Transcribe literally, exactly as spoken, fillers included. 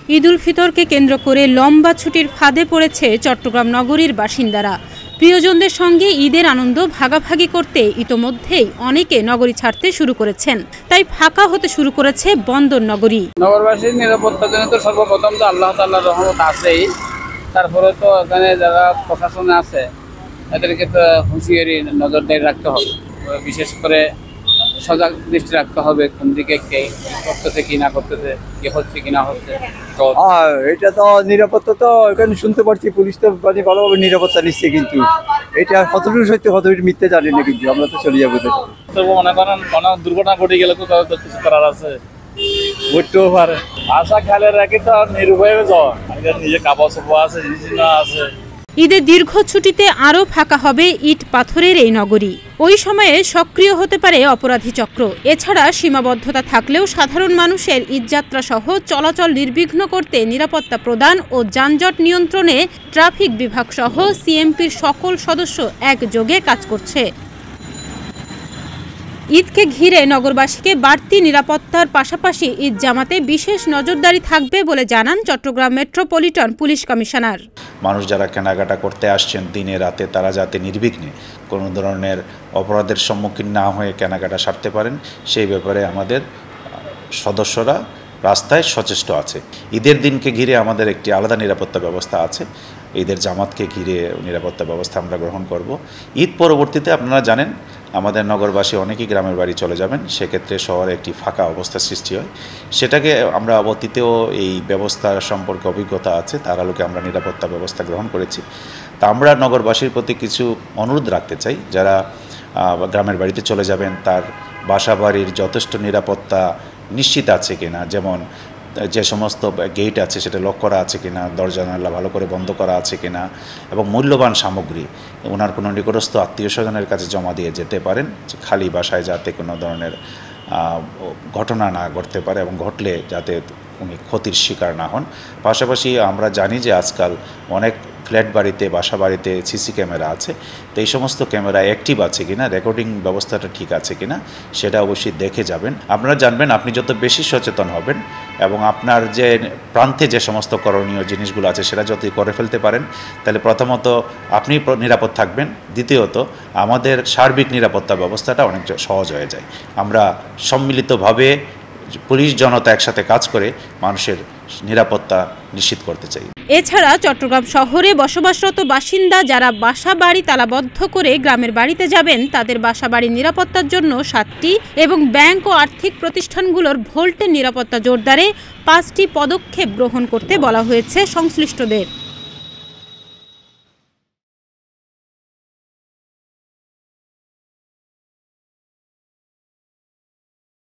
ঈদ উল ফিতরকে কেন্দ্র করে লম্বা ছুটির ফাঁদে পড়েছে চট্টগ্রাম নগরীর বাসিন্দারা। প্রিয়জনদের সঙ্গে ঈদের আনন্দ ভাগাভাগি করতে ইতোমধ্যেই অনেকে নগরী ছাড়তে শুরু করেছেন। তাই ফাঁকা হতে শুরু করেছে বন্দর নগরী। নগরবাসীর নিরাপত্তার জন্য তো সর্বপ্রথম তো আল্লাহ তাআলার রহমত আছেই, তারপরে তো এখানে যারা প্রশাসনে আছে তাদেরকে তো হুঁশিয়ারি নজরদারি রাখতে হবে, বিশেষ করে সজাগ দৃষ্টি রাখতে হবে কোন দিকে কে করতেছে কি না করতেছে, কি হচ্ছে কি না হচ্ছে। এটা তো নিরাপত্তা তো এখানে শুনতে পাচ্ছি, পুলিশ তো মানে ভালোভাবে নিরাপত্তা নিচ্ছে, কিন্তু এটা কতটুকু সত্যি কতটুকু মিথ্যে জানি না, কিন্তু আমরা তো চলে যাবো। মনে করেন কোনো দুর্ঘটনা ঘটে গেলে তো তাদের কিছু করার আছে, ঘটতেও পারে। আশা খেয়ালে রাখি তো নিরুপায় যাওয়া, নিজে কাপড় চোপড় আছে, জিনিস আছে। ঈদের দীর্ঘ ছুটিতে আরও ফাঁকা হবে ইট পাথরের এই নগরী। ওই সময়ে সক্রিয় হতে পারে অপরাধী চক্র। এছাড়া সীমাবদ্ধতা থাকলেও সাধারণ মানুষের ঈদযাত্রা সহ চলাচল নির্বিঘ্ন করতে নিরাপত্তা প্রদান ও যানজট নিয়ন্ত্রণে ট্রাফিক বিভাগ সহ সিএমপির সকল সদস্য একযোগে কাজ করছে। ঈদকে ঘিরে নগরবাসীকে বাড়তি নিরাপত্তার পাশাপাশি ঈদ জামাতে বিশেষ নজরদারি থাকবে বলে জানান চট্টগ্রাম মেট্রোপলিটন পুলিশ কমিশনার। মানুষ যারা কেনাকাটা করতে আসছেন দিনে রাতে, তারা যাতে নির্বিঘ্নে কোনো ধরনের অপরাধের সম্মুখীন না হয়ে কেনাকাটা সারতে পারেন, সেই ব্যাপারে আমাদের সদস্যরা রাস্তায় সচেষ্ট আছে। ঈদের দিনকে ঘিরে আমাদের একটি আলাদা নিরাপত্তা ব্যবস্থা আছে। ঈদের জামাতকে ঘিরে নিরাপত্তা ব্যবস্থা আমরা গ্রহণ করব। ঈদ পরবর্তীতে আপনারা জানেন আমাদের নগরবাসী অনেকেই গ্রামের বাড়ি চলে যাবেন, সেক্ষেত্রে শহরে একটি ফাঁকা অবস্থা সৃষ্টি হয়। সেটাকে আমরা অতীতেও এই ব্যবস্থা সম্পর্কে অভিজ্ঞতা আছে, তার আলোকে আমরা নিরাপত্তা ব্যবস্থা গ্রহণ করেছি। তা আমরা নগরবাসীর প্রতি কিছু অনুরোধ রাখতে চাই, যারা গ্রামের বাড়িতে চলে যাবেন তার বাসা বাড়ির যথেষ্ট নিরাপত্তা নিশ্চিত আছে কিনা, যেমন যে সমস্ত গেট আছে সেটা লক করা আছে কিনা, দরজা জানালা ভালো করে বন্ধ করা আছে কিনা, এবং মূল্যবান সামগ্রী ওনার কোনো নিকটস্থ আত্মীয় স্বজনের কাছে জমা দিয়ে যেতে পারেন, খালি বাসায় যাতে কোনো ধরনের ঘটনা না ঘটতে পারে এবং ঘটলে যাতে উনি ক্ষতির শিকার না হন। পাশাপাশি আমরা জানি যে আজকাল অনেক ফ্ল্যাট বাড়িতে, বাসা বাড়িতে সিসি ক্যামেরা আছে, তো এই সমস্ত ক্যামেরা অ্যাক্টিভ আছে কিনা, রেকর্ডিং ব্যবস্থাটা ঠিক আছে কিনা সেটা অবশ্যই দেখে যাবেন। আপনারা জানবেন, আপনি যত বেশি সচেতন হবেন এবং আপনার যে প্রান্তে যে সমস্ত করণীয় জিনিসগুলো আছে সেটা যদি করে ফেলতে পারেন, তাহলে প্রথমত আপনি নিরাপদ থাকবেন, দ্বিতীয়ত আমাদের সার্বিক নিরাপত্তা ব্যবস্থাটা অনেক সহজ হয়ে যায়। আমরা সম্মিলিতভাবে পুলিশ জনতা একসাথে কাজ করে মানুষের নিরাপত্তা নিশ্চিত করতে চাই। এছাড়া চট্টগ্রাম শহরে বসবাসরত বাসিন্দা যারা বাসা বাড়ি তালাবদ্ধ করে গ্রামের বাড়িতে যাবেন, তাদের বাসা বাড়ির নিরাপত্তার জন্য সাতটি এবং ব্যাংক ও আর্থিক প্রতিষ্ঠানগুলোর ভোল্টের নিরাপত্তা জোরদারে পাঁচটি পদক্ষেপ গ্রহণ করতে বলা হয়েছে সংশ্লিষ্টদের।